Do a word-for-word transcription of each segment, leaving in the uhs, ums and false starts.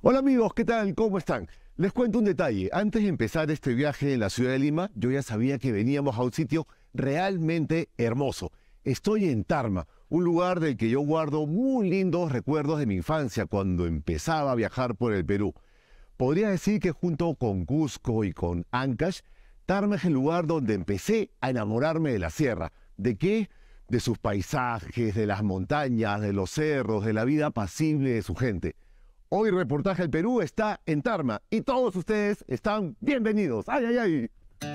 Hola amigos, ¿qué tal? ¿Cómo están? Les cuento un detalle. Antes de empezar este viaje en la ciudad de Lima, yo ya sabía que veníamos a un sitio realmente hermoso. Estoy en Tarma, un lugar del que yo guardo muy lindos recuerdos de mi infancia cuando empezaba a viajar por el Perú. Podría decir que junto con Cusco y con Ancash, Tarma es el lugar donde empecé a enamorarme de la sierra. ¿De qué? De sus paisajes, de las montañas, de los cerros, de la vida apacible de su gente. Hoy Reportaje del Perú está en Tarma y todos ustedes están bienvenidos. ¡Ay, ay, ay!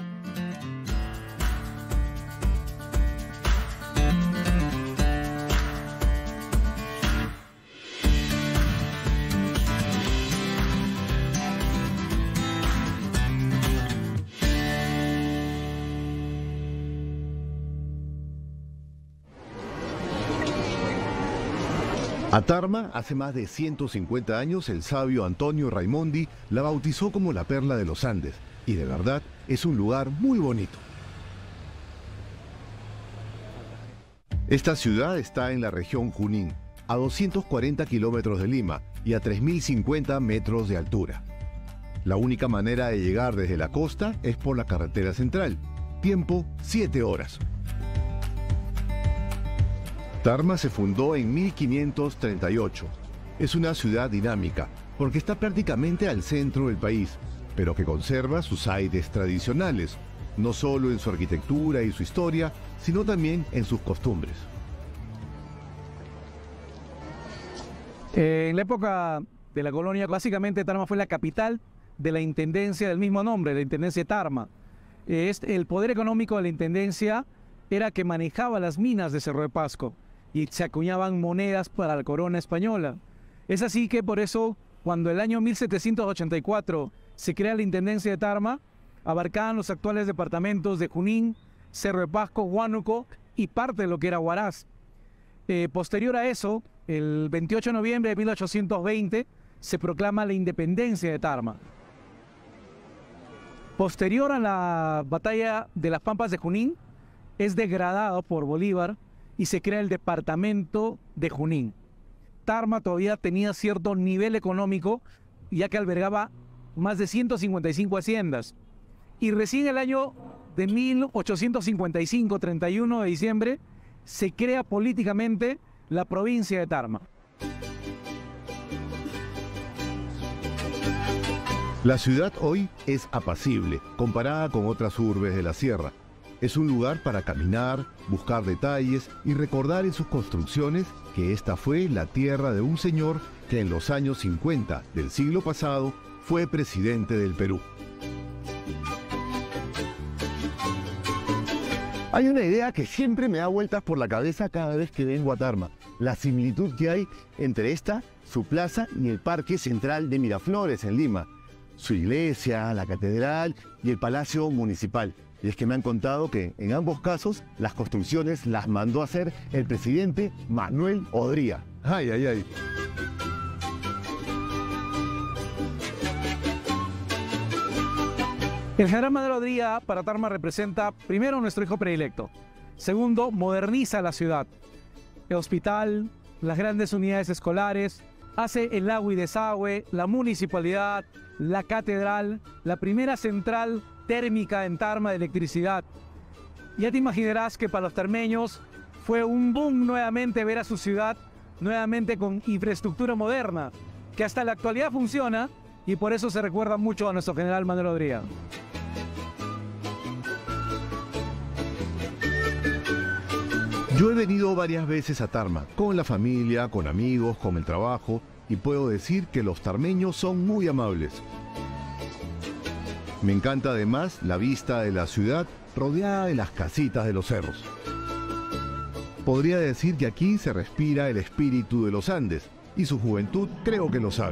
A Tarma, hace más de ciento cincuenta años, el sabio Antonio Raimondi la bautizó como la perla de los Andes, y de verdad es un lugar muy bonito. Esta ciudad está en la región Junín, a doscientos cuarenta kilómetros de Lima y a tres mil cincuenta metros de altura. La única manera de llegar desde la costa es por la carretera central. Tiempo, siete horas. Tarma se fundó en mil quinientos treinta y ocho. Es una ciudad dinámica, porque está prácticamente al centro del país, pero que conserva sus aires tradicionales, no solo en su arquitectura y su historia, sino también en sus costumbres. Eh, en la época de la colonia, básicamente Tarma fue la capital de la intendencia del mismo nombre, la intendencia de Tarma. Eh, este, el poder económico de la intendencia era que manejaba las minas de Cerro de Pasco y se acuñaban monedas para la corona española. Es así que por eso, cuando el año mil setecientos ochenta y cuatro se crea la intendencia de Tarma, abarcaban los actuales departamentos de Junín, Cerro de Pasco, Huánuco y parte de lo que era Huaraz. Eh, posterior a eso, el veintiocho de noviembre de mil ochocientos veinte, se proclama la independencia de Tarma. Posterior a la batalla de las Pampas de Junín, es degradado por Bolívar y se crea el departamento de Junín. Tarma todavía tenía cierto nivel económico, ya que albergaba más de ciento cincuenta y cinco haciendas. Y recién el año de mil ochocientos cincuenta y cinco, treinta y uno de diciembre, se crea políticamente la provincia de Tarma. La ciudad hoy es apacible, comparada con otras urbes de la sierra. Es un lugar para caminar, buscar detalles y recordar en sus construcciones que esta fue la tierra de un señor que en los años cincuenta del siglo pasado fue presidente del Perú. Hay una idea que siempre me da vueltas por la cabeza cada vez que vengo a Tarma. La similitud que hay entre esta, su plaza, y el Parque Central de Miraflores en Lima. Su iglesia, la catedral y el Palacio Municipal. Y es que me han contado que en ambos casos las construcciones las mandó a hacer el presidente Manuel Odría. Ay, ay, ay. El general Manuel Odría para Tarma representa, primero, nuestro hijo predilecto. Segundo, moderniza la ciudad. El hospital, las grandes unidades escolares, hace el agua y desagüe, la municipalidad, la catedral, la primera central térmica en Tarma de electricidad. Ya te imaginarás que para los tarmeños fue un boom nuevamente ver a su ciudad nuevamente con infraestructura moderna, que hasta la actualidad funciona y por eso se recuerda mucho a nuestro general Manuel Odría. Yo he venido varias veces a Tarma, con la familia, con amigos, con el trabajo, y puedo decir que los tarmeños son muy amables. Me encanta además la vista de la ciudad rodeada de las casitas de los cerros. Podría decir que aquí se respira el espíritu de los Andes, y su juventud creo que lo sabe.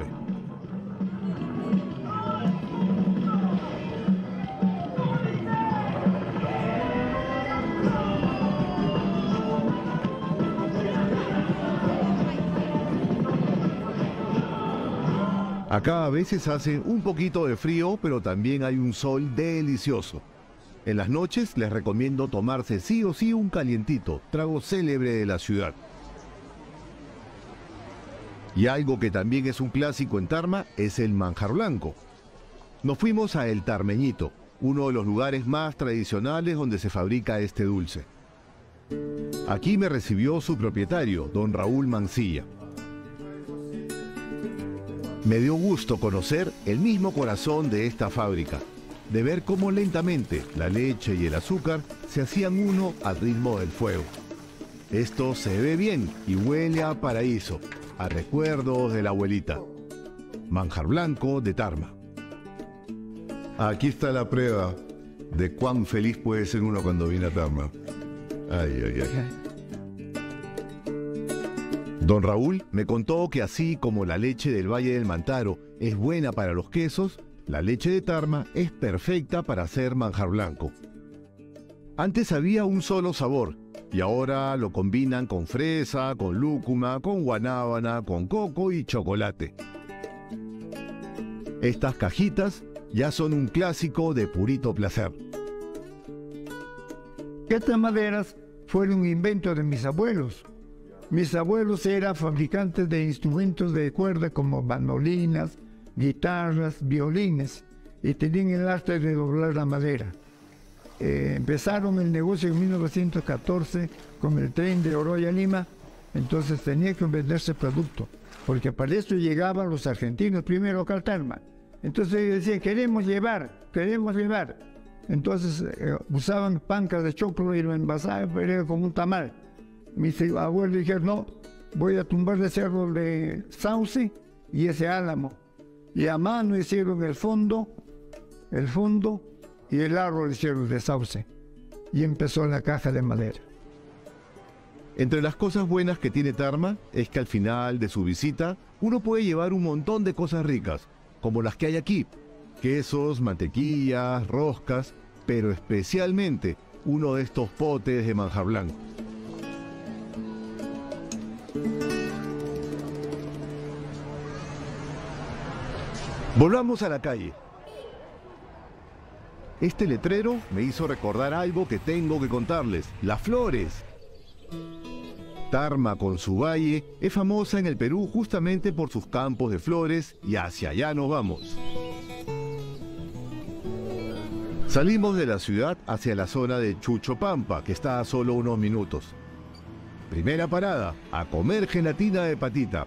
Acá a veces hace un poquito de frío, pero también hay un sol delicioso. En las noches les recomiendo tomarse sí o sí un calientito, trago célebre de la ciudad. Y algo que también es un clásico en Tarma es el manjar blanco. Nos fuimos a El Tarmeñito, uno de los lugares más tradicionales donde se fabrica este dulce. Aquí me recibió su propietario, don Raúl Mancilla. Me dio gusto conocer el mismo corazón de esta fábrica, de ver cómo lentamente la leche y el azúcar se hacían uno al ritmo del fuego. Esto se ve bien y huele a paraíso, a recuerdos de la abuelita. Manjar blanco de Tarma. Aquí está la prueba de cuán feliz puede ser uno cuando viene a Tarma. Ay, ay, ay. Don Raúl me contó que así como la leche del Valle del Mantaro es buena para los quesos, la leche de Tarma es perfecta para hacer manjar blanco. Antes había un solo sabor y ahora lo combinan con fresa, con lúcuma, con guanábana, con coco y chocolate. Estas cajitas ya son un clásico de purito placer. Estas maderas fueron un invento de mis abuelos. Mis abuelos eran fabricantes de instrumentos de cuerda como mandolinas, guitarras, violines, y tenían el arte de doblar la madera. Eh, empezaron el negocio en mil novecientos catorce con el tren de Oroya a Lima, entonces tenía que venderse producto, porque para eso llegaban los argentinos primero acá al Tarma. Entonces ellos decían, queremos llevar, queremos llevar. Entonces eh, usaban pancas de choclo y lo envasaban, pero era como un tamal. Mis abuelos dijeron, no, voy a tumbar ese árbol de sauce y ese álamo. Y a mano hicieron el fondo, el fondo y el árbol hicieron de sauce. Y empezó la caja de madera. Entre las cosas buenas que tiene Tarma es que al final de su visita uno puede llevar un montón de cosas ricas, como las que hay aquí, quesos, mantequillas, roscas, pero especialmente uno de estos potes de manjar blanco. Volvamos a la calle. Este letrero me hizo recordar algo que tengo que contarles, las flores. Tarma con su valle es famosa en el Perú justamente por sus campos de flores y hacia allá nos vamos. Salimos de la ciudad hacia la zona de Chuchopampa, que está a solo unos minutos. Primera parada, a comer gelatina de patita.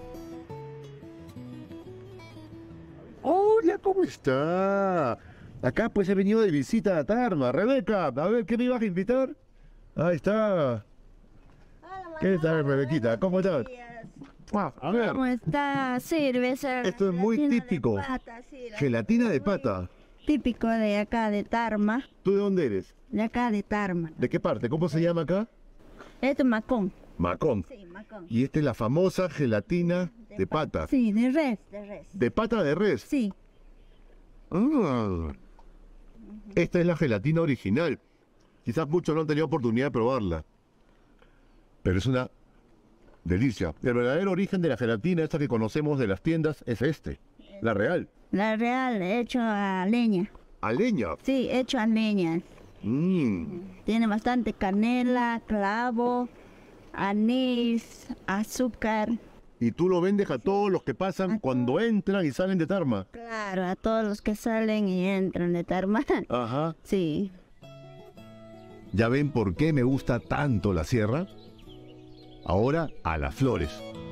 Hola, ¿cómo está? Acá pues he venido de visita a Tarma. Rebeca, a ver, ¿qué me ibas a invitar? Ahí está. ¿Qué tal, Rebequita? ¿Cómo estás? Wow, a ver. ¿Cómo está? Cerveza. Esto es muy gelatina típico. de pata, sí, la- Gelatina de pata. Típico de acá de Tarma. ¿Tú de dónde eres? De acá de Tarma. ¿De qué parte? ¿Cómo se llama acá? Esto es Macón. Macón. Sí, Macón. Y esta es la famosa gelatina de pata. Sí, de res, de res. De pata de res. Sí. Ah. Esta es la gelatina original. Quizás muchos no han tenido oportunidad de probarla. Pero es una delicia. El verdadero origen de la gelatina, esta que conocemos de las tiendas, es este. La real. La real, hecho a leña. A leña. Sí, hecho a leña. Mm. Tiene bastante canela, clavo, anís, azúcar. Y tú lo vendes a todos los que pasan A cuando entran y salen de Tarma. Claro, a todos los que salen y entran de Tarma. Ajá. Sí. ¿Ya ven por qué me gusta tanto la sierra? Ahora a las flores.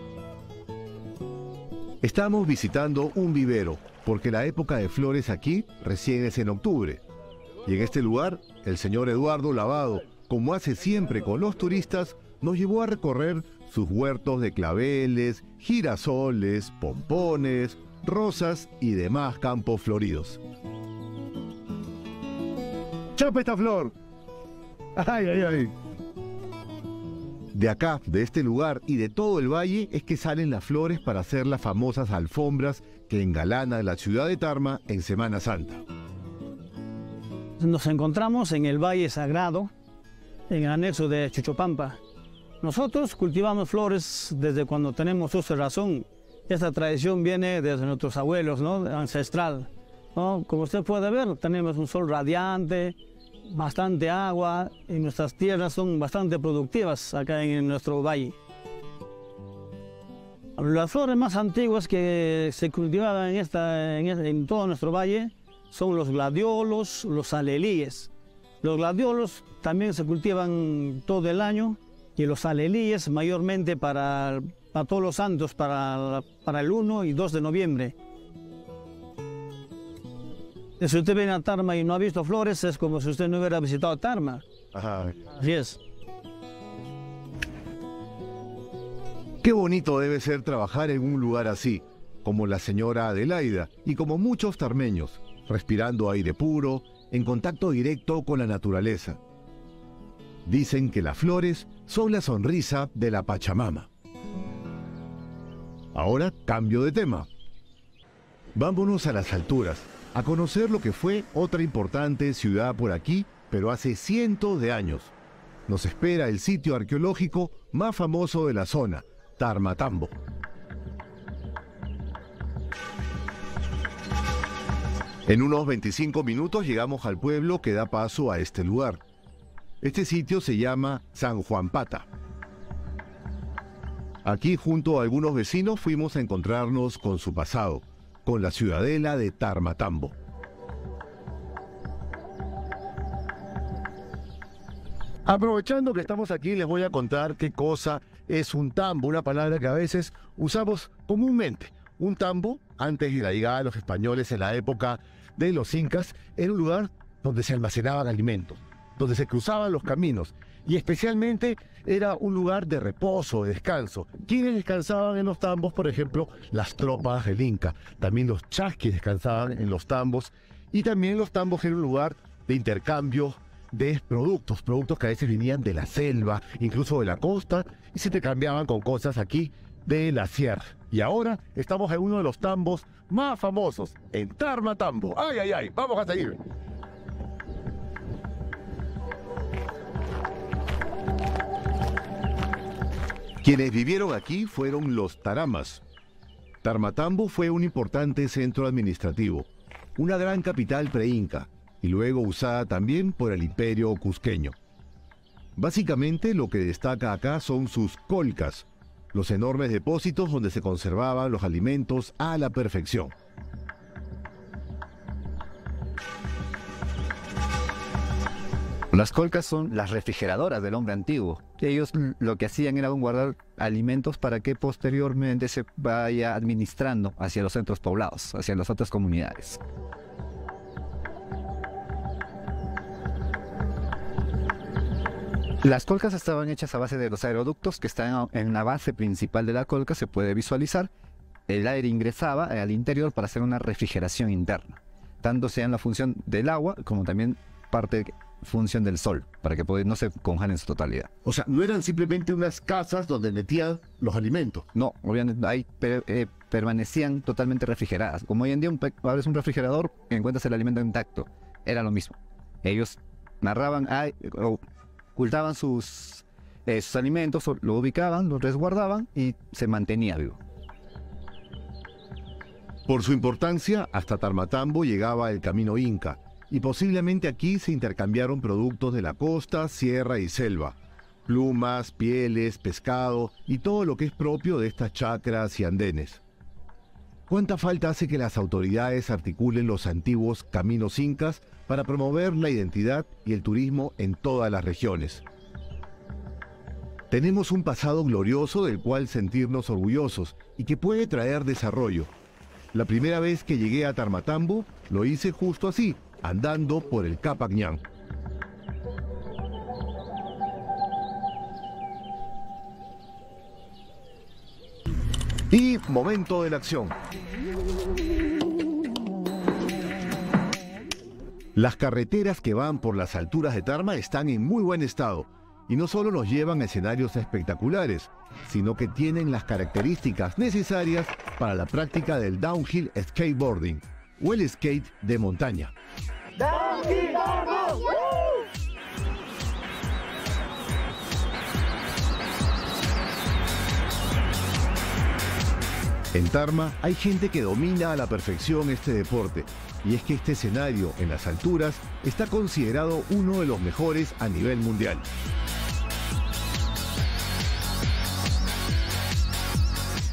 Estamos visitando un vivero, porque la época de flores aquí recién es en octubre. Y en este lugar, el señor Eduardo Lavado, como hace siempre con los turistas, nos llevó a recorrer sus huertos de claveles, girasoles, pompones, rosas y demás campos floridos. ¡Chapa esta flor! ¡Ay, ay, ay! De acá, de este lugar y de todo el valle es que salen las flores para hacer las famosas alfombras que engalanan la ciudad de Tarma en Semana Santa. Nos encontramos en el Valle Sagrado, en el anexo de Chuchopampa. Nosotros cultivamos flores desde cuando tenemos uso de razón. Esta tradición viene desde nuestros abuelos, ¿no? Ancestral, ¿no? Como usted puede ver, tenemos un sol radiante, bastante agua, y nuestras tierras son bastante productivas acá en nuestro valle. Las flores más antiguas que se cultivaban en, esta, en, en todo nuestro valle son los gladiolos, los alelíes. Los gladiolos también se cultivan todo el año y los alelíes mayormente para, para todos los santos, para, para el uno y dos de noviembre. Si usted viene a Tarma y no ha visto flores, es como si usted no hubiera visitado Tarma. Ajá. Así es. Qué bonito debe ser trabajar en un lugar así, como la señora Adelaida y como muchos tarmeños, respirando aire puro, en contacto directo con la naturaleza. Dicen que las flores son la sonrisa de la Pachamama. Ahora cambio de tema. Vámonos a las alturas, a conocer lo que fue otra importante ciudad por aquí, pero hace cientos de años. Nos espera el sitio arqueológico más famoso de la zona, Tarmatambo. En unos veinticinco minutos llegamos al pueblo que da paso a este lugar. Este sitio se llama San Juan Pata. Aquí, junto a algunos vecinos, fuimos a encontrarnos con su pasado, con la ciudadela de Tarmatambo. Aprovechando que estamos aquí, les voy a contar qué cosa es un tambo, una palabra que a veces usamos comúnmente. Un tambo, antes de la llegada de los españoles en la época de los incas, era un lugar donde se almacenaban alimentos, donde se cruzaban los caminos, y especialmente era un lugar de reposo, de descanso. ¿Quiénes descansaban en los tambos? Por ejemplo, las tropas del Inca. También los chasquis descansaban en los tambos, y también los tambos eran un lugar de intercambio de productos, productos que a veces venían de la selva, incluso de la costa, y se intercambiaban con cosas aquí de la sierra. Y ahora estamos en uno de los tambos más famosos, en Tarmatambo. ¡Ay, ay, ay! ¡Vamos a seguir! Quienes vivieron aquí fueron los taramas. Tarmatambo fue un importante centro administrativo, una gran capital pre-inca, y luego usada también por el imperio cusqueño. Básicamente lo que destaca acá son sus colcas, los enormes depósitos donde se conservaban los alimentos a la perfección. Las colcas son las refrigeradoras del hombre antiguo. Ellos lo que hacían era guardar alimentos para que posteriormente se vaya administrando hacia los centros poblados, hacia las otras comunidades. Las colcas estaban hechas a base de los aeroductos que están en la base principal de la colca, se puede visualizar. El aire ingresaba al interior para hacer una refrigeración interna, tanto sea en la función del agua como también parte de función del sol, para que no se congelen en su totalidad. O sea, no eran simplemente unas casas donde metían los alimentos. No, obviamente ahí per, eh, permanecían totalmente refrigeradas. Como hoy en día un, abres un refrigerador y encuentras el alimento intacto, era lo mismo. Ellos narraban, ay, oh, ocultaban sus, eh, sus alimentos, lo ubicaban, lo resguardaban y se mantenía vivo. Por su importancia, hasta Tarmatambo llegaba el camino inca, y posiblemente aquí se intercambiaron productos de la costa, sierra y selva, plumas, pieles, pescado y todo lo que es propio de estas chacras y andenes. ¿Cuánta falta hace que las autoridades articulen los antiguos caminos incas para promover la identidad y el turismo en todas las regiones? Tenemos un pasado glorioso del cual sentirnos orgullosos y que puede traer desarrollo. La primera vez que llegué a Tarmatambo lo hice justo así, andando por el Capacñán. Y momento de la acción. Las carreteras que van por las alturas de Tarma están en muy buen estado y no solo nos llevan a escenarios espectaculares, sino que tienen las características necesarias para la práctica del downhill skateboarding o el skate de montaña. En Tarma hay gente que domina a la perfección este deporte, y es que este escenario en las alturas está considerado uno de los mejores a nivel mundial.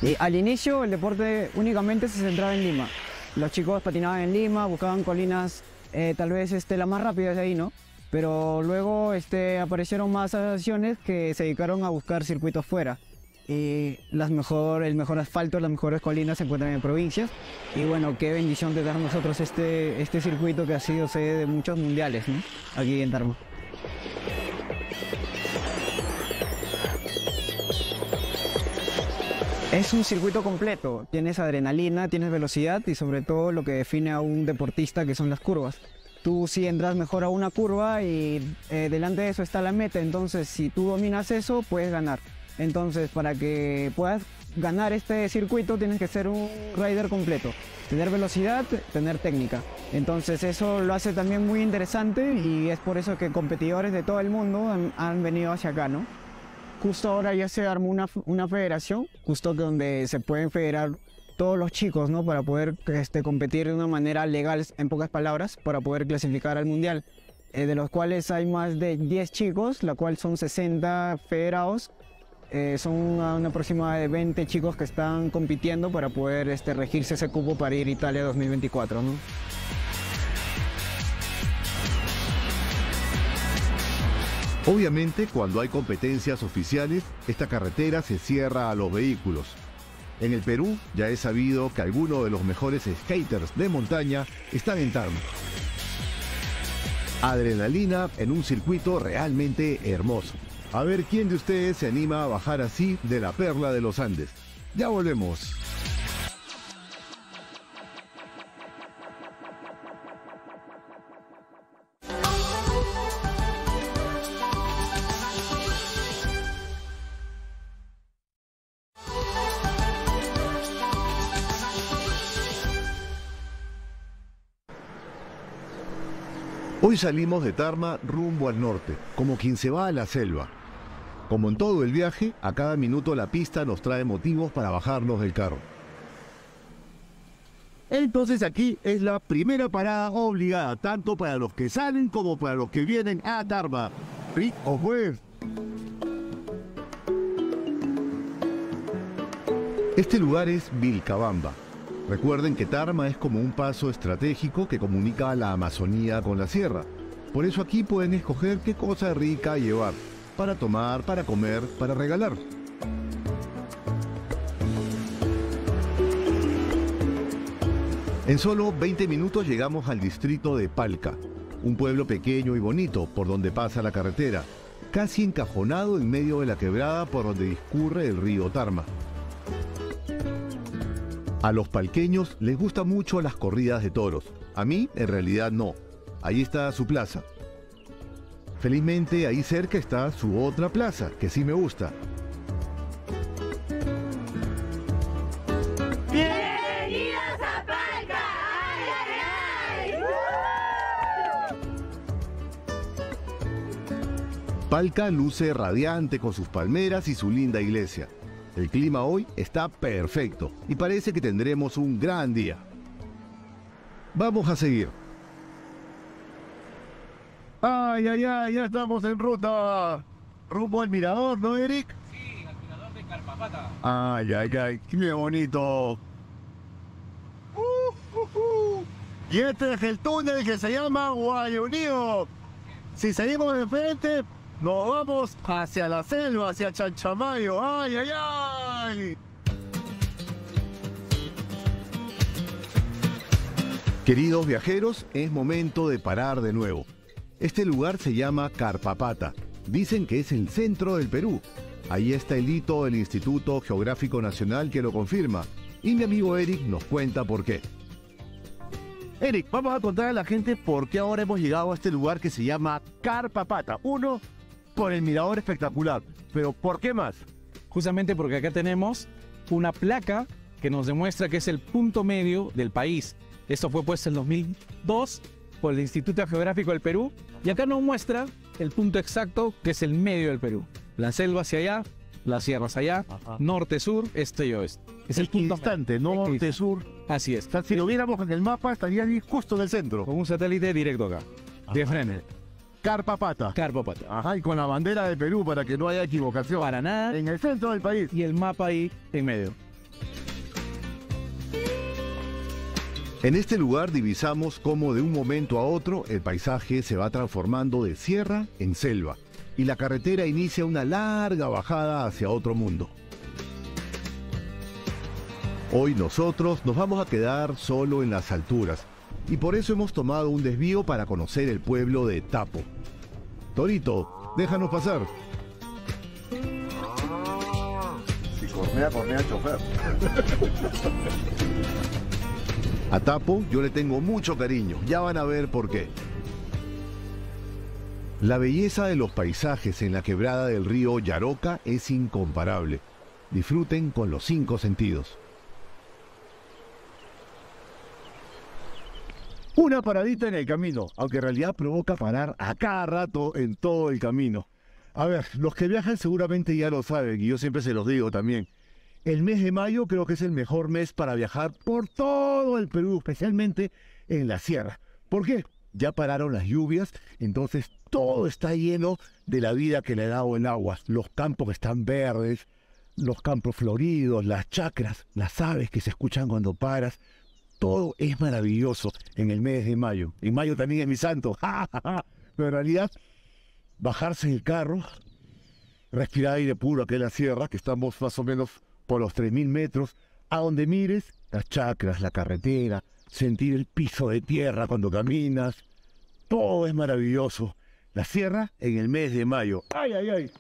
Y al inicio el deporte únicamente se centraba en Lima. Los chicos patinaban en Lima, buscaban colinas eh, tal vez este, las más rápidas de ahí, ¿no? Pero luego este, aparecieron más asociaciones que se dedicaron a buscar circuitos fuera. Y las mejor, el mejor asfalto, las mejores colinas se encuentran en provincias. Y bueno, qué bendición de dar nosotros este, este circuito que ha sido sede de muchos mundiales, ¿no? Aquí en Tarma. Es un circuito completo, tienes adrenalina, tienes velocidad y sobre todo lo que define a un deportista que son las curvas. Tú si entras mejor a una curva y eh, delante de eso está la meta, entonces si tú dominas eso puedes ganar. Entonces para que puedas ganar este circuito tienes que ser un rider completo, tener velocidad, tener técnica. Entonces eso lo hace también muy interesante y es por eso que competidores de todo el mundo han, han venido hacia acá, ¿no? Justo ahora ya se armó una, una federación, justo donde se pueden federar todos los chicos, ¿no? Para poder este, competir de una manera legal, en pocas palabras, para poder clasificar al mundial. Eh, de los cuales hay más de diez chicos, la cual son sesenta federados. Eh, son una, una aproximada de veinte chicos que están compitiendo para poder este, regirse ese cupo para ir a Italia dos mil veinticuatro, ¿no? Obviamente, cuando hay competencias oficiales, esta carretera se cierra a los vehículos. En el Perú ya es sabido que algunos de los mejores skaters de montaña están en Tarma. Adrenalina en un circuito realmente hermoso. A ver quién de ustedes se anima a bajar así de la perla de los Andes. Ya volvemos. Hoy salimos de Tarma rumbo al norte, como quien se va a la selva. Como en todo el viaje, a cada minuto la pista nos trae motivos para bajarnos del carro. Entonces aquí es la primera parada obligada, tanto para los que salen como para los que vienen a Tarma. ¡Rico pues! Este lugar es Vilcabamba. Recuerden que Tarma es como un paso estratégico que comunica a la Amazonía con la sierra. Por eso aquí pueden escoger qué cosa rica llevar, para tomar, para comer, para regalar. En solo veinte minutos llegamos al distrito de Palca, un pueblo pequeño y bonito por donde pasa la carretera, casi encajonado en medio de la quebrada por donde discurre el río Tarma. A los palqueños les gustan mucho las corridas de toros. A mí, en realidad, no. Ahí está su plaza. Felizmente, ahí cerca está su otra plaza, que sí me gusta. ¡Bienvenidos a Palca! ¡Ay, ay, ay! Palca luce radiante con sus palmeras y su linda iglesia. El clima hoy está perfecto y parece que tendremos un gran día. Vamos a seguir. ¡Ay, ay, ay! Ya estamos en ruta. Rumbo al mirador, ¿no, Eric? Sí, al mirador de Carpapata. ¡Ay, ay, ay! ¡Qué bonito! Uh, uh, uh. Y este es el túnel que se llama Guayunío. Si seguimos de frente, nos vamos hacia la selva, hacia Chanchamayo. ¡Ay, ay, ay! Queridos viajeros, es momento de parar de nuevo. Este lugar se llama Carpapata. Dicen que es el centro del Perú. Ahí está el hito del Instituto Geográfico Nacional que lo confirma. Y mi amigo Eric nos cuenta por qué. Eric, vamos a contar a la gente por qué ahora hemos llegado a este lugar que se llama Carpapata. Uno, por el mirador espectacular. Pero ¿por qué más? Justamente porque acá tenemos una placa que nos demuestra que es el punto medio del país. Esto fue puesto en dos mil dos por el Instituto Geográfico del Perú. Y acá nos muestra el punto exacto que es el medio del Perú. La selva hacia allá, las sierras allá, Ajá. norte, sur, este y oeste. Es el punto Instante, norte, sur. Así es. O sea, si lo viéramos en el mapa, estaría ahí justo en el centro. Con un satélite directo acá. De frente. Carpapata. Carpapata. Ajá, y con la bandera de Perú para que no haya equivocación. Para nada. En el centro del país. Y el mapa ahí en medio. En este lugar divisamos cómo de un momento a otro el paisaje se va transformando de sierra en selva y la carretera inicia una larga bajada hacia otro mundo. Hoy nosotros nos vamos a quedar solo en las alturas y por eso hemos tomado un desvío para conocer el pueblo de Tapo. Torito, déjanos pasar. Si cornea, cornea el chofer. A Tapo yo le tengo mucho cariño, ya van a ver por qué. La belleza de los paisajes en la quebrada del río Yaroca es incomparable. Disfruten con los cinco sentidos. Una paradita en el camino, aunque en realidad provoca parar a cada rato en todo el camino. A ver, los que viajan seguramente ya lo saben y yo siempre se los digo también. El mes de mayo creo que es el mejor mes para viajar por todo el Perú, especialmente en la sierra. ¿Por qué? Ya pararon las lluvias, entonces todo está lleno de la vida que le ha dado el agua. Los campos están verdes, los campos floridos, las chacras, las aves que se escuchan cuando paras. Todo es maravilloso en el mes de mayo. En mayo también es mi santo. Pero en realidad, bajarse en el carro, respirar aire puro aquí en la sierra, que estamos más o menos por los tres mil metros, a donde mires, las chacras, la carretera, sentir el piso de tierra cuando caminas, todo es maravilloso. La sierra en el mes de mayo. ¡Ay, ay, ay!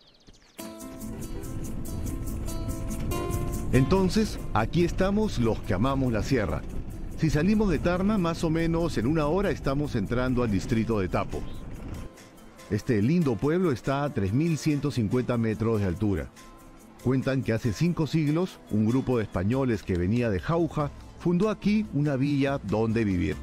Entonces, aquí estamos los que amamos la sierra. Si salimos de Tarma, más o menos en una hora estamos entrando al distrito de Tapo. Este lindo pueblo está a tres mil ciento cincuenta metros de altura. Cuentan que hace cinco siglos, un grupo de españoles que venía de Jauja fundó aquí una villa donde vivir.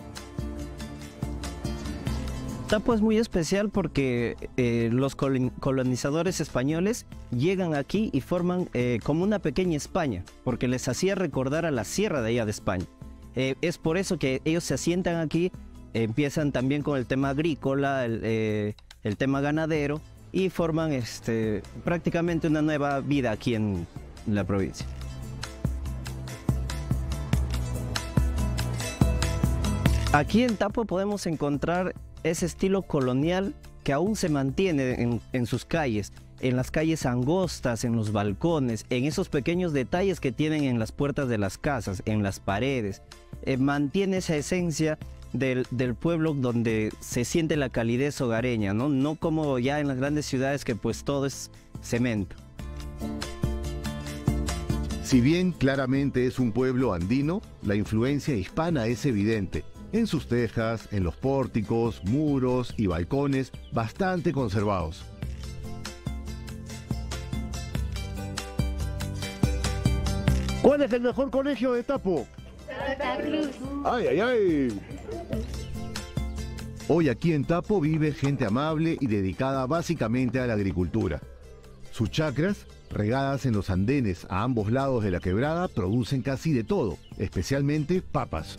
Tapo es muy especial porque eh, los colonizadores españoles llegan aquí y forman eh, como una pequeña España, porque les hacía recordar a la sierra de allá de España. Eh, es por eso que ellos se asientan aquí, eh, empiezan también con el tema agrícola, el, eh, el tema ganadero, y forman este, prácticamente una nueva vida aquí en la provincia. Aquí en Tapo podemos encontrar ese estilo colonial que aún se mantiene en, en sus calles, en las calles angostas, en los balcones, en esos pequeños detalles que tienen en las puertas de las casas, en las paredes. Eh, mantiene esa esencia Del, del pueblo donde se siente la calidez hogareña, ¿no? No como ya en las grandes ciudades que pues todo es cemento. Si bien claramente es un pueblo andino, la influencia hispana es evidente. En sus tejas, en los pórticos, muros y balcones bastante conservados. ¿Cuál es el mejor colegio de Tapo? Santa Cruz. ¡Ay, ay, ay! Hoy aquí en Tapo vive gente amable y dedicada básicamente a la agricultura. Sus chacras, regadas en los andenes a ambos lados de la quebrada, producen casi de todo, especialmente papas.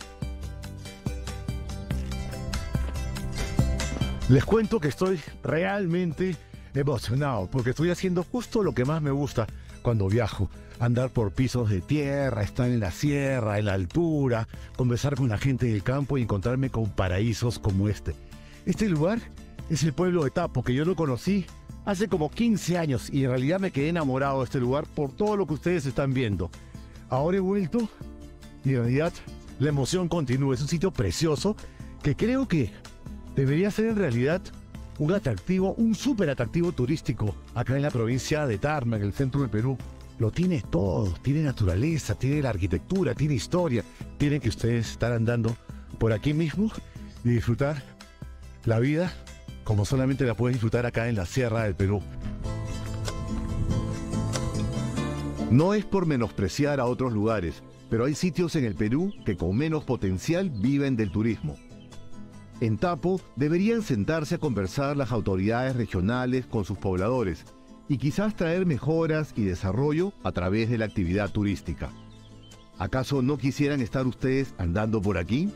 Les cuento que estoy realmente emocionado porque estoy haciendo justo lo que más me gusta cuando viajo. Andar por pisos de tierra, estar en la sierra, en la altura, conversar con la gente del campo y encontrarme con paraísos como este. Este lugar es el pueblo de Tapo, que yo lo conocí hace como quince años y en realidad me quedé enamorado de este lugar por todo lo que ustedes están viendo. Ahora he vuelto y en realidad la emoción continúa. Es un sitio precioso que creo que debería ser en realidad un atractivo, un súper atractivo turístico acá en la provincia de Tarma, en el centro del Perú. Lo tiene todo, tiene naturaleza, tiene la arquitectura, tiene historia. Tienen que ustedes estar andando por aquí mismo y disfrutar la vida como solamente la pueden disfrutar acá en la Sierra del Perú. No es por menospreciar a otros lugares, pero hay sitios en el Perú que con menos potencial viven del turismo. En Tapo deberían sentarse a conversar las autoridades regionales con sus pobladores y quizás traer mejoras y desarrollo a través de la actividad turística. ¿Acaso no quisieran estar ustedes andando por aquí?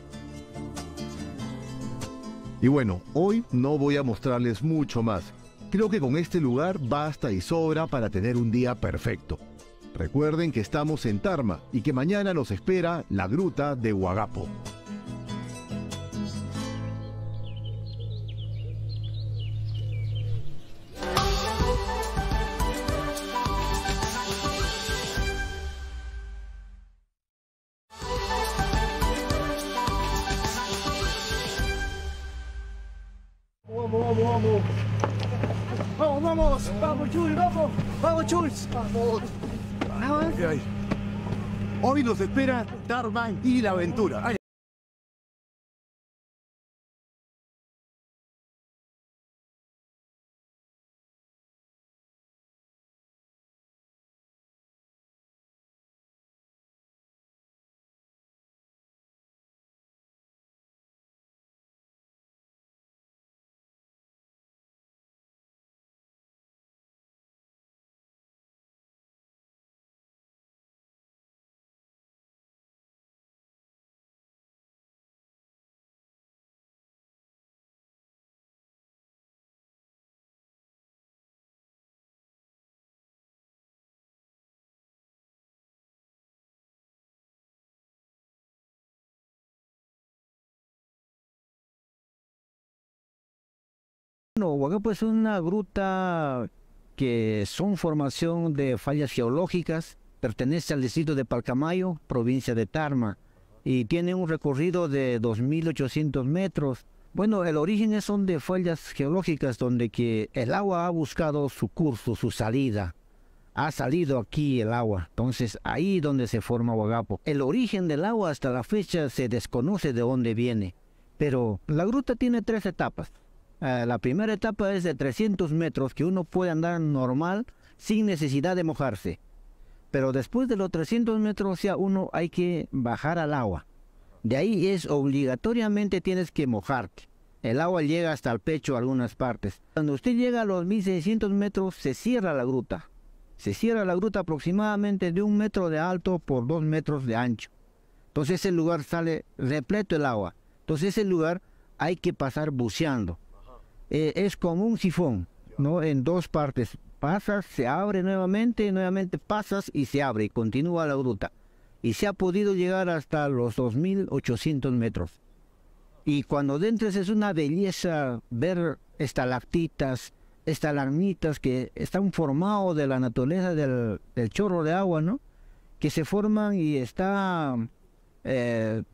Y bueno, hoy no voy a mostrarles mucho más. Creo que con este lugar basta y sobra para tener un día perfecto. Recuerden que estamos en Tarma y que mañana nos espera la Gruta de Huagapo. Vamos, vamos, vamos. Vamos, vamos. Vamos, Jules, vamos. Vamos, Jules. Vamos. Ay, ay. Hoy nos espera Tarma y la aventura. Ay. Bueno, Huagapo es una gruta que son formación de fallas geológicas, pertenece al distrito de Palcamayo, provincia de Tarma, y tiene un recorrido de dos mil ochocientos metros. Bueno, el origen son de fallas geológicas donde que el agua ha buscado su curso, su salida. Ha salido aquí el agua, entonces ahí donde se forma Huagapo. El origen del agua hasta la fecha se desconoce de dónde viene, pero la gruta tiene tres etapas. Uh, la primera etapa es de trescientos metros que uno puede andar normal sin necesidad de mojarse. Pero después de los trescientos metros ya uno hay que bajar al agua. De ahí es obligatoriamente tienes que mojarte. El agua llega hasta el pecho a algunas partes. Cuando usted llega a los mil seiscientos metros se cierra la gruta. Se cierra la gruta aproximadamente de un metro de alto por dos metros de ancho. Entonces ese lugar sale repleto el agua. Entonces ese lugar hay que pasar buceando. Eh, es como un sifón, ¿no? En dos partes. Pasas, se abre nuevamente, nuevamente pasas y se abre y continúa la gruta. Y se ha podido llegar hasta los dos mil ochocientos metros. Y cuando entres es una belleza ver estalactitas, estalagmitas que están formados de la naturaleza del, del chorro de agua, ¿no? Que se forman y está eh,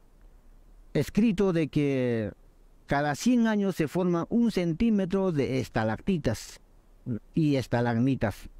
escrito de que cada cien años se forma un centímetro de estalactitas y estalagmitas.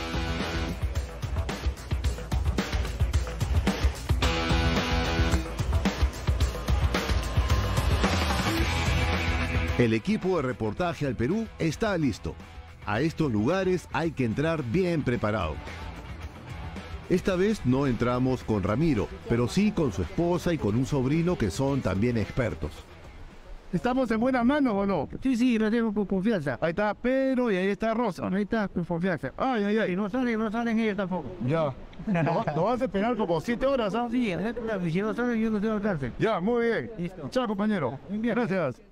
El equipo de reportaje al Perú está listo. A estos lugares hay que entrar bien preparado. Esta vez no entramos con Ramiro, pero sí con su esposa y con un sobrino que son también expertos. ¿Estamos en buenas manos o no? Sí, sí, lo tengo con confianza. Ahí está Pedro y ahí está Rosa. Ahí está, con confianza. Ay, ay, ay. Y no salen, no salen ellos tampoco. Ya. Nos no vas a esperar como siete horas, ¿ah? Sí, si no salen yo no tengo cárcel. Ya, muy bien. Listo. Chao, compañero. Bien. Gracias.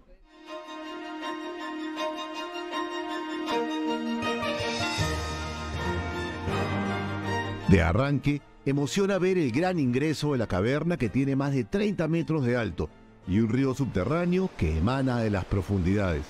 De arranque, emociona ver el gran ingreso de la caverna que tiene más de treinta metros de alto y un río subterráneo que emana de las profundidades.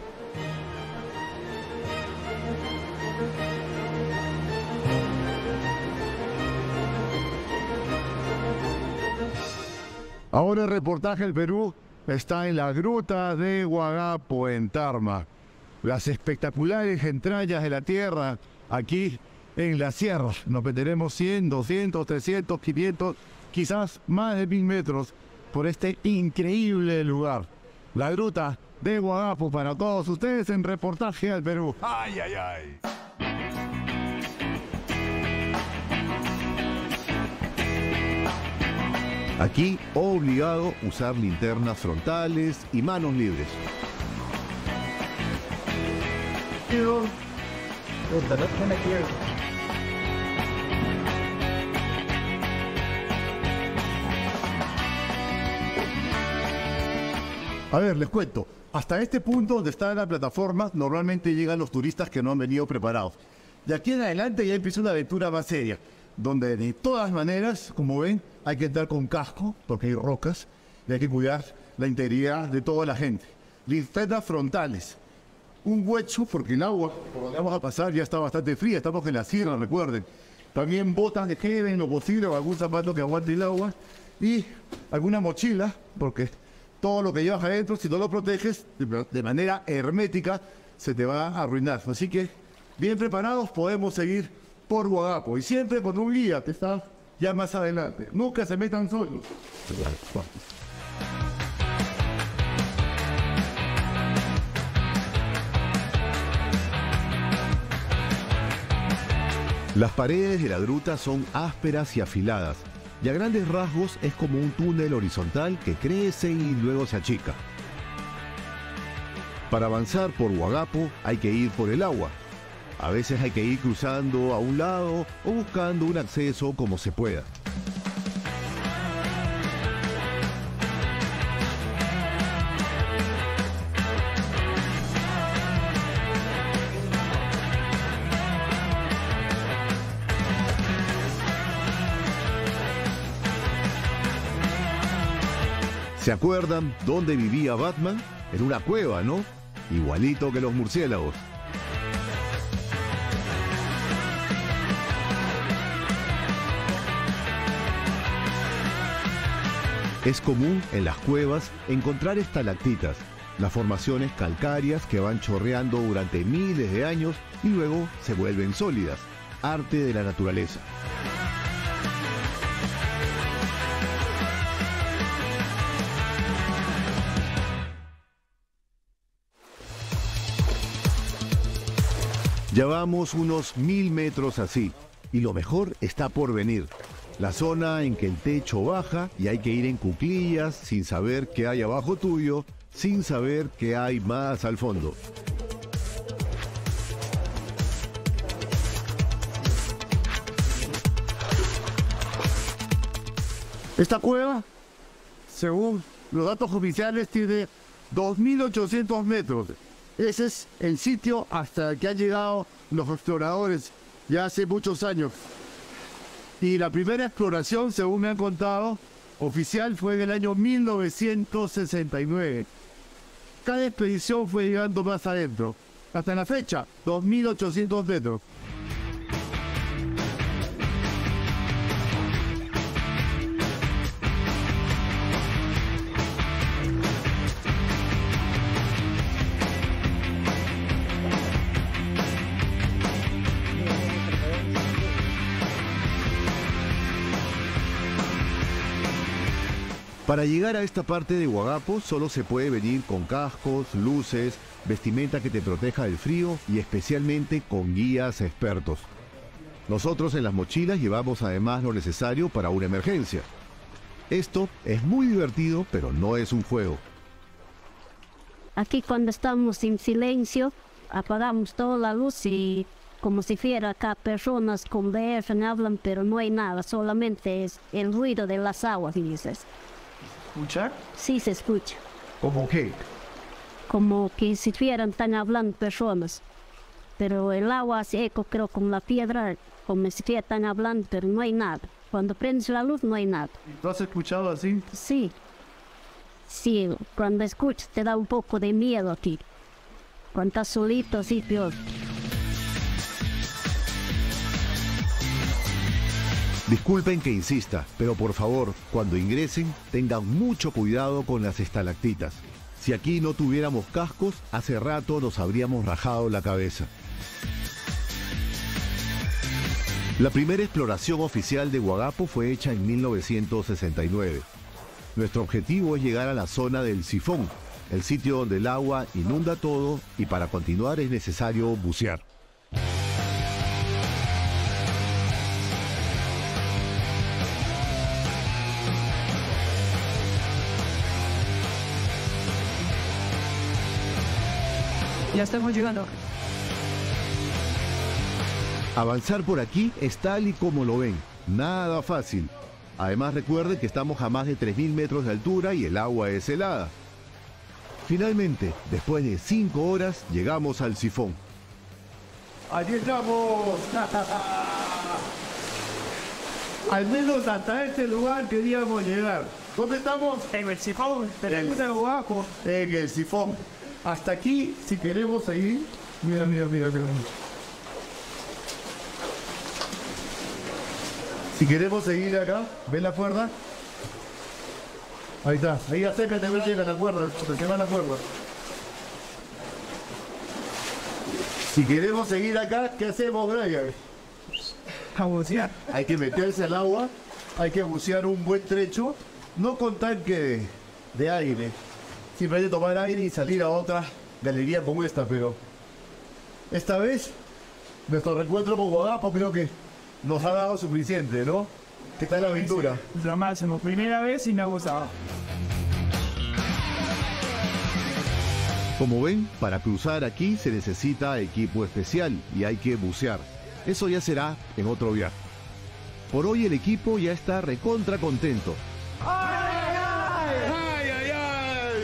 Ahora el reportaje del Perú está en la gruta de Huagapo, en Tarma. Las espectaculares entrañas de la tierra aquí en la sierra. Nos meteremos cien, doscientos, trescientos, quinientos, quizás más de mil metros por este increíble lugar. La gruta de Huagapo para todos ustedes en Reportaje al Perú. ¡Ay, ay, ay! Aquí, obligado a usar linternas frontales y manos libres. A ver, les cuento. Hasta este punto donde está la plataforma, normalmente llegan los turistas que no han venido preparados. De aquí en adelante ya empieza una aventura más seria, donde de todas maneras, como ven, hay que entrar con casco, porque hay rocas, y hay que cuidar la integridad de toda la gente. Linternas frontales. Un huecho, porque el agua por donde vamos a pasar ya está bastante fría, estamos en la sierra, recuerden. También botas de gel en lo posible, o algún zapato que aguante el agua, y alguna mochila, porque todo lo que llevas adentro, si no lo proteges de, de manera hermética, se te va a arruinar. Así que, bien preparados, podemos seguir por Wagapo. Y siempre con un guía que está ya más adelante. Nunca se metan solos. Las paredes de la gruta son ásperas y afiladas, y a grandes rasgos es como un túnel horizontal que crece y luego se achica. Para avanzar por Wagapo hay que ir por el agua. A veces hay que ir cruzando a un lado o buscando un acceso como se pueda. ¿Se acuerdan dónde vivía Batman? En una cueva, ¿no? Igualito que los murciélagos. Es común en las cuevas encontrar estalactitas, las formaciones calcáreas que van chorreando durante miles de años y luego se vuelven sólidas, arte de la naturaleza. Ya vamos unos mil metros así, y lo mejor está por venir. La zona en que el techo baja y hay que ir en cuclillas sin saber qué hay abajo tuyo, sin saber qué hay más al fondo. Esta cueva, según los datos oficiales, tiene dos mil ochocientos metros. Ese es el sitio hasta el que han llegado los exploradores ya hace muchos años. Y la primera exploración, según me han contado, oficial fue en el año mil novecientos sesenta y nueve. Cada expedición fue llegando más adentro. Hasta la fecha, dos mil ochocientos metros. Para llegar a esta parte de Wagapo solo se puede venir con cascos, luces, vestimenta que te proteja del frío y especialmente con guías expertos. Nosotros en las mochilas llevamos además lo necesario para una emergencia. Esto es muy divertido, pero no es un juego. Aquí cuando estamos en silencio, apagamos toda la luz y como si fuera acá personas conversan, hablan, pero no hay nada, solamente es el ruido de las aguas, dices. ¿Escuchar? Sí, se escucha. ¿Cómo qué? Como que si estuvieran tan hablando personas. Pero el agua hace eco, creo, con la piedra, como si estuvieran hablando, pero no hay nada. Cuando prendes la luz, no hay nada. ¿Tú has escuchado así? Sí. Sí, cuando escuchas te da un poco de miedo aquí. Cuando estás solito, sí, peor. Disculpen que insista, pero por favor, cuando ingresen, tengan mucho cuidado con las estalactitas. Si aquí no tuviéramos cascos, hace rato nos habríamos rajado la cabeza. La primera exploración oficial de Wagapo fue hecha en mil novecientos sesenta y nueve. Nuestro objetivo es llegar a la zona del sifón, el sitio donde el agua inunda todo y para continuar es necesario bucear. Ya estamos llegando. Avanzar por aquí es tal y como lo ven, nada fácil. Además recuerden que estamos a más de tres mil metros de altura y el agua es helada. Finalmente, después de cinco horas, llegamos al sifón. ¡Allí estamos! Al menos hasta este lugar queríamos llegar. ¿Dónde estamos? En el sifón. En el, en el sifón. Hasta aquí, si queremos seguir, mira, mira, mira, mira. Si queremos seguir acá, ¿ven la cuerda? Ahí está, ahí acércate a ver si llega la cuerda, que va la cuerda. Si queremos seguir acá, ¿qué hacemos, Brian? A bucear. Hay que meterse al agua, hay que bucear un buen trecho, no con tanque de, de aire. Simplemente tomar aire y salir a otra galería como esta, pero esta vez nuestro reencuentro con Guadapo creo que nos ha dado suficiente, ¿no? ¿Qué tal la aventura? Lo máximo, primera vez y me ha gustado. Como ven, para cruzar aquí se necesita equipo especial y hay que bucear. Eso ya será en otro viaje. Por hoy el equipo ya está recontra contento. ¡Ay, ay, ay! ¡Ay, ay, ay!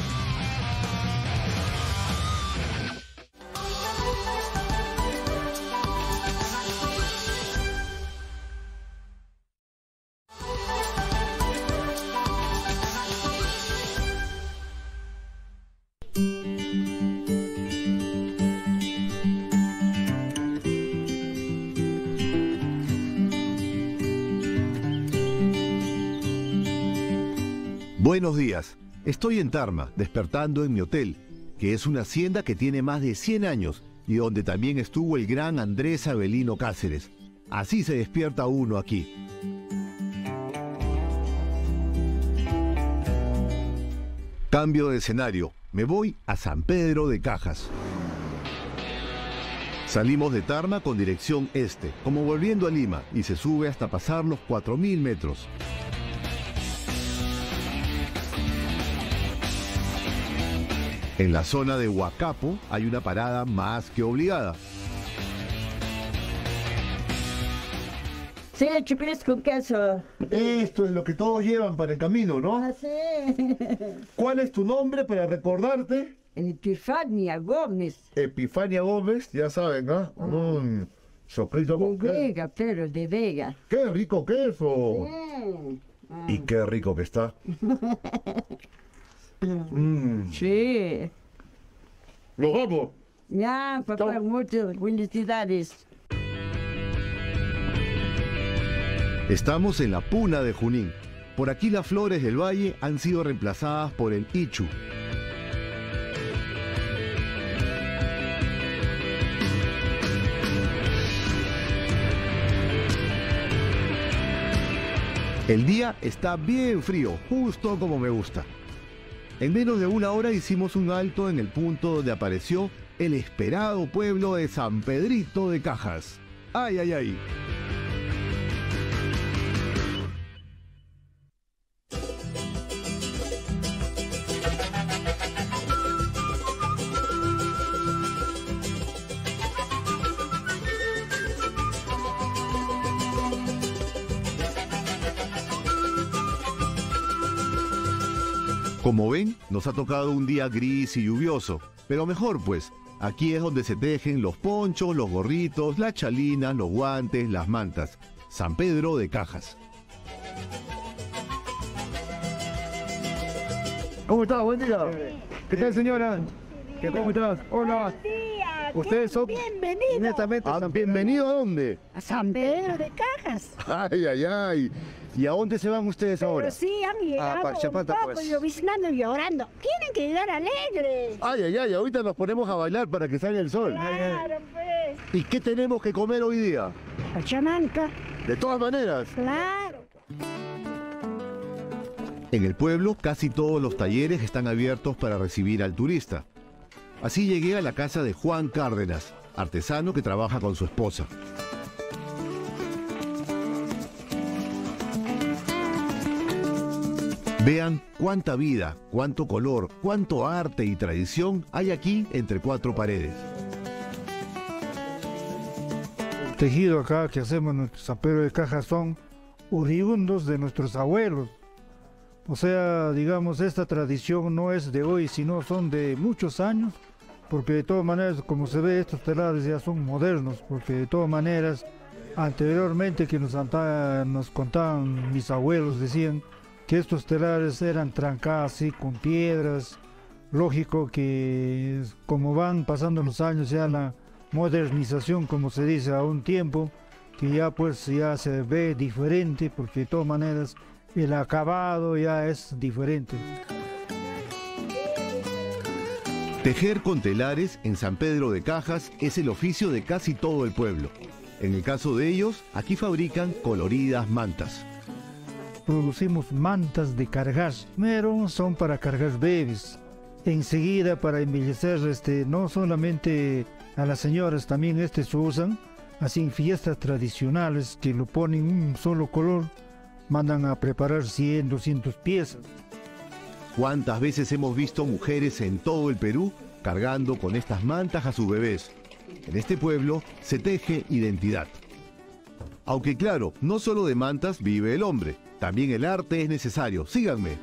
Buenos días, estoy en Tarma, despertando en mi hotel, que es una hacienda que tiene más de cien años y donde también estuvo el gran Andrés Avelino Cáceres. Así se despierta uno aquí. Cambio de escenario, me voy a San Pedro de Cajas. Salimos de Tarma con dirección este, como volviendo a Lima, y se sube hasta pasar los cuatro mil metros. En la zona de Huacapo hay una parada más que obligada. Sí, chupines con queso. Esto es lo que todos llevan para el camino, ¿no? Ah, sí. ¿Cuál es tu nombre para recordarte? Epifania Gómez. Epifania Gómez, ya saben, ¿ah? ¿eh? Un socrito con de Vega, pero de Vega. ¡Qué rico queso! Sí. Y qué rico que está. Mm. Sí. ¡Nos vamos! Ya, papá, Chau. Muchas felicidades. Estamos en la Puna de Junín. Por aquí las flores del valle han sido reemplazadas por el ichu. El día está bien frío, justo como me gusta. En menos de una hora hicimos un alto en el punto donde apareció el esperado pueblo de San Pedrito de Cajas. ¡Ay, ay, ay! Como ven, nos ha tocado un día gris y lluvioso, pero mejor pues, aquí es donde se tejen los ponchos, los gorritos, las chalinas, los guantes, las mantas. San Pedro de Cajas. ¿Cómo estás? Buen día. ¿Qué tal, señora? ¿Qué tal? ¿Cómo estás? Hola. Ustedes son... Bienvenido. Netamente. Ah, ¿bienvenido a dónde? A San Pedro de Cajas. Ay, ay, ay. ¿Y a dónde se van ustedes Pero ahora? sí, han llegado Ah, Pachapata, un poco pues. lloviznando y llorando. Tienen que llegar alegres. Ay, ay, ay, ahorita nos ponemos a bailar para que salga el sol. Claro, pues. ¿Y qué tenemos que comer hoy día? Pachamanca. De todas maneras. Claro. En el pueblo casi todos los talleres están abiertos para recibir al turista. Así llegué a la casa de Juan Cárdenas, artesano que trabaja con su esposa. Vean cuánta vida, cuánto color, cuánto arte y tradición hay aquí entre cuatro paredes. El tejido acá que hacemos en nuestro San Pedro de Cajas son oriundos de nuestros abuelos. O sea, digamos, esta tradición no es de hoy, sino son de muchos años, porque de todas maneras, como se ve, estos telares ya son modernos, porque de todas maneras, anteriormente que nos, nos contaban mis abuelos, decían que estos telares eran trancados así con piedras. Lógico que como van pasando los años ya la modernización, como se dice, a un tiempo que ya pues ya se ve diferente, porque de todas maneras el acabado ya es diferente. Tejer con telares en San Pedro de Cajas es el oficio de casi todo el pueblo. En el caso de ellos, aquí fabrican coloridas mantas. Producimos mantas de cargar. Primero son para cargar bebés. Enseguida para embellecer, este, no solamente a las señoras, también este se usan. Así en fiestas tradicionales que lo ponen un solo color, mandan a preparar cien, doscientas piezas. ¿Cuántas veces hemos visto mujeres en todo el Perú cargando con estas mantas a sus bebés? En este pueblo se teje identidad. Aunque claro, no solo de mantas vive el hombre, también el arte es necesario. Síganme.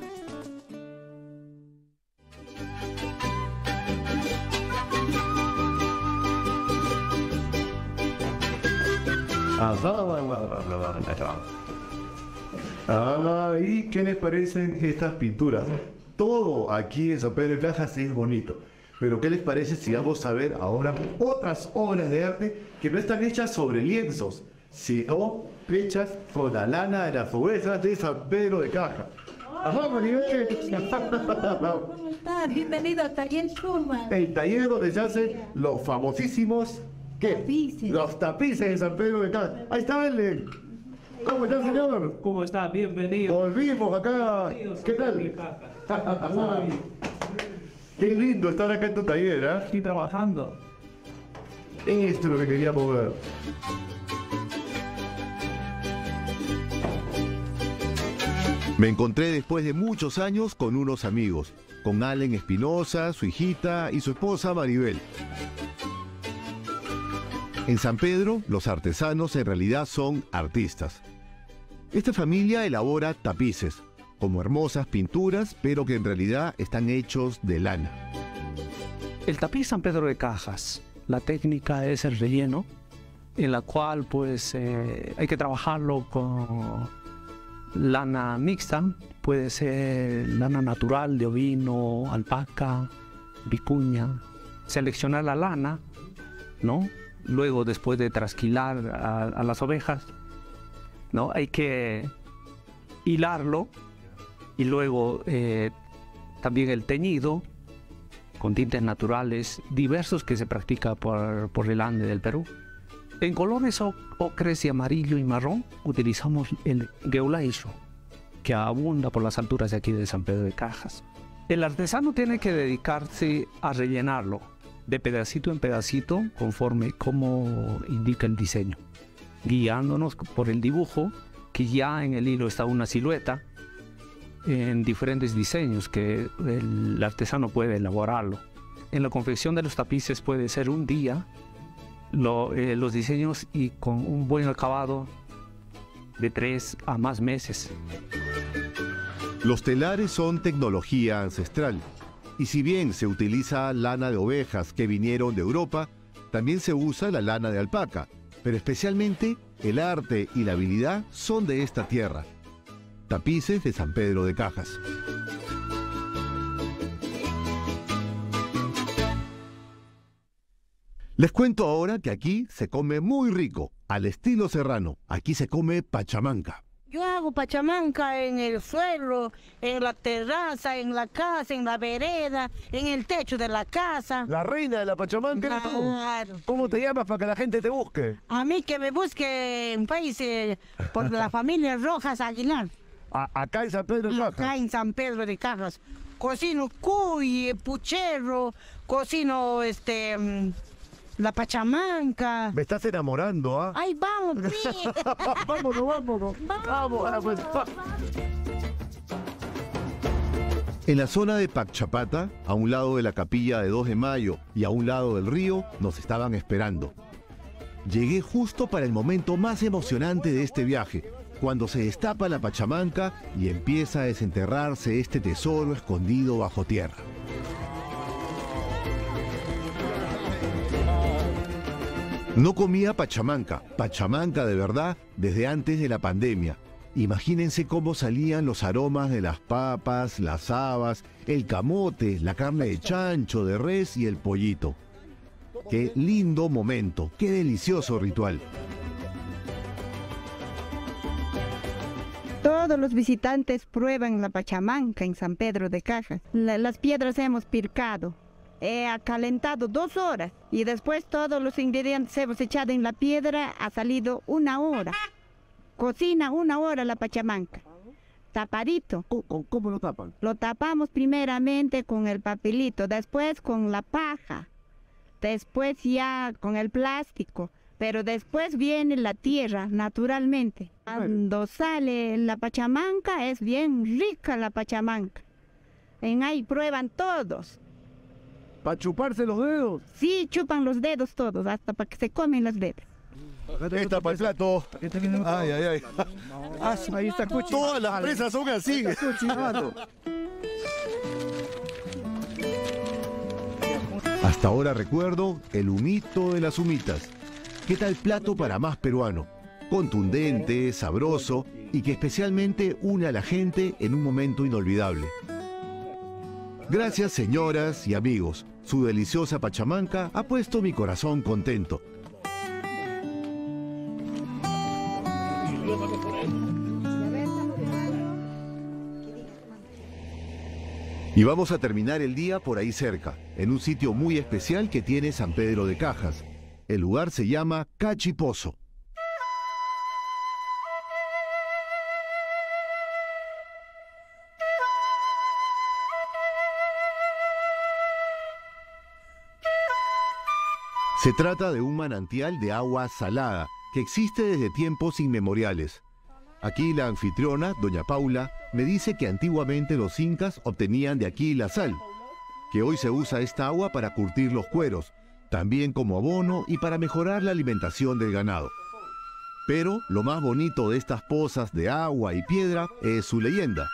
Ah, ¿y qué les parecen estas pinturas? Todo aquí en San Pedro de Cajas es bonito. Pero ¿qué les parece si vamos a ver ahora otras obras de arte que no están hechas sobre lienzos, sino hechas con la lana de las ovejas de San Pedro de Cajas? Ajá, Maribel. ¿Cómo estás? Bienvenido al taller Schumann. El taller donde se hacen los famosísimos ¿qué? Tapices. Los tapices de San Pedro de Cajas. Ahí está el... ¿Cómo está, señor? ¿Cómo está? Bienvenido. Volvimos acá. ¿Qué tal? Qué lindo estar acá en tu taller, ¿eh? Estoy trabajando. Esto es lo que queríamos ver. Me encontré después de muchos años con unos amigos, con Allen Espinosa, su hijita y su esposa Maribel. En San Pedro, los artesanos en realidad son artistas. Esta familia elabora tapices, como hermosas pinturas, pero que en realidad están hechos de lana. El tapiz San Pedro de Cajas, la técnica es el relleno, en la cual pues eh, hay que trabajarlo con lana mixta, puede ser lana natural de ovino, alpaca, vicuña. Seleccionar la lana, ¿no? Luego, después de trasquilar a, a las ovejas, ¿no? Hay que hilarlo y luego eh, también el teñido con tintes naturales diversos que se practica por, por el Ande del Perú. En colores ocres y amarillo y marrón utilizamos el geulaisho, que abunda por las alturas de aquí de San Pedro de Cajas. El artesano tiene que dedicarse a rellenarlo de pedacito en pedacito conforme como indica el diseño, guiándonos por el dibujo, que ya en el hilo está una silueta en diferentes diseños que el artesano puede elaborarlo. En la confección de los tapices puede ser un día lo, eh, los diseños y con un buen acabado de tres a más meses. Los telares son tecnología ancestral. Y si bien se utiliza lana de ovejas que vinieron de Europa, también se usa la lana de alpaca, pero especialmente el arte y la habilidad son de esta tierra. Tapices de San Pedro de Cajas. Les cuento ahora que aquí se come muy rico, al estilo serrano. Aquí se come pachamanca. Yo hago pachamanca en el suelo, en la terraza, en la casa, en la vereda, en el techo de la casa. La reina de la pachamanca. Claro. ¿Cómo te llamas para que la gente te busque? A mí que me busque en país eh, por la familia Rojas Aguilar. A, acá en San Pedro de Cajas. Acá en San Pedro de Cajas. Cocino cuy, puchero, cocino este... la pachamanca. Me estás enamorando, ¿ah? ¿eh? ¡Ay, vamos, sí! Vámonos, vámonos. Vamos, vamos. En la zona de Pacchapata, a un lado de la capilla de dos de mayo y a un lado del río, nos estaban esperando. Llegué justo para el momento más emocionante de este viaje, cuando se destapa la pachamanca y empieza a desenterrarse este tesoro escondido bajo tierra. No comía pachamanca, pachamanca de verdad, desde antes de la pandemia. Imagínense cómo salían los aromas de las papas, las habas, el camote, la carne de chancho, de res y el pollito. ¡Qué lindo momento! ¡Qué delicioso ritual! todos los visitantes prueban la pachamanca en San Pedro de Cajas. La- las piedras hemos pircado. He calentado dos horas y después todos los ingredientes hemos echado en la piedra, ha salido una hora. Cocina una hora la pachamanca. Tapadito. ¿Cómo, cómo lo tapan? Lo tapamos primeramente con el papelito, después con la paja, después ya con el plástico, pero después viene la tierra naturalmente. Cuando sale la pachamanca es bien rica la pachamanca. En ahí prueban todos. ¿Para chuparse los dedos? Sí, chupan los dedos todos, hasta para que se comen los dedos. Esta para el plato. Ay, ay, ay. Ah, ahí está Cuchi. Todas las presas son así. Hasta ahora recuerdo el humito de las humitas. ¿Qué tal plato para más peruano? Contundente, sabroso y que especialmente une a la gente en un momento inolvidable. Gracias, señoras y amigos. Su deliciosa pachamanca ha puesto mi corazón contento. Y vamos a terminar el día por ahí cerca, en un sitio muy especial que tiene San Pedro de Cajas. El lugar se llama Cachipozo. Se trata de un manantial de agua salada que existe desde tiempos inmemoriales. Aquí la anfitriona, doña Paula, me dice que antiguamente los incas obtenían de aquí la sal, que hoy se usa esta agua para curtir los cueros, también como abono y para mejorar la alimentación del ganado. Pero lo más bonito de estas pozas de agua y piedra es su leyenda.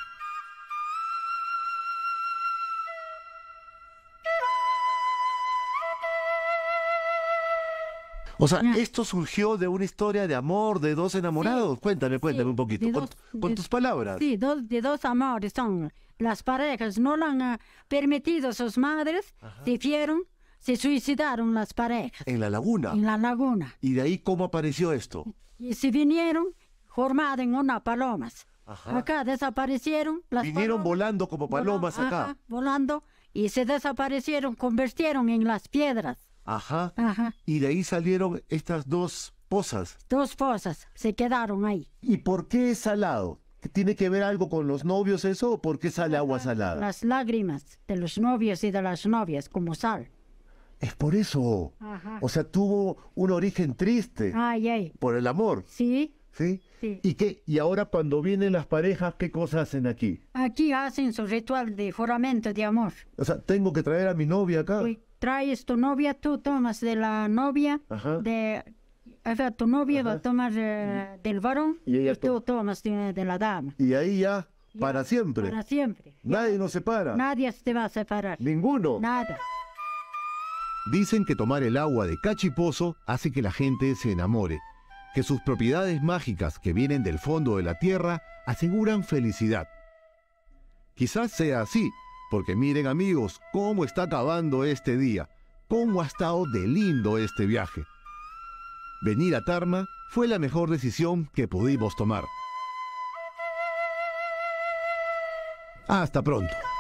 O sea, esto surgió de una historia de amor de dos enamorados. Sí, cuéntame, cuéntame sí, un poquito, con, dos, con de, tus palabras. Sí, dos, de dos amores son. Las parejas no lo han uh, permitido sus madres, Ajá. se fueron, se suicidaron las parejas. ¿En la laguna? En la laguna. ¿Y de ahí cómo apareció esto? Y se vinieron formadas en unas palomas. Ajá. Acá desaparecieron las Vinieron palomas, volando como palomas volando, acá. Ajá, volando y se desaparecieron, convirtieron en las piedras. Ajá. Ajá. Y de ahí salieron estas dos pozas. Dos pozas, se quedaron ahí. ¿Y por qué es salado? ¿Tiene que ver algo con los novios eso o por qué sale agua salada? Las lágrimas de los novios y de las novias como sal. Es por eso. Ajá. O sea, tuvo un origen triste. Ay, ay. Por el amor. Sí. ¿Sí? Sí. ¿Y qué? Y ahora cuando vienen las parejas, ¿qué cosas hacen aquí? Aquí hacen su ritual de juramento de amor. O sea, ¿tengo que traer a mi novia acá? Uy, traes tu novia, tú tomas de la novia, Ajá. de... O sea, tu novia Ajá. va a tomar uh, del varón y, ella y tú tomas de, de la dama. Y ahí ya, ya para siempre. Para siempre. Nadie ya. nos separa. Nadie te va a separar. Ninguno. Nada. Dicen que tomar el agua de Cachipozo hace que la gente se enamore, que sus propiedades mágicas que vienen del fondo de la tierra aseguran felicidad. Quizás sea así, porque miren amigos, cómo está acabando este día, cómo ha estado de lindo este viaje. Venir a Tarma fue la mejor decisión que pudimos tomar. Hasta pronto.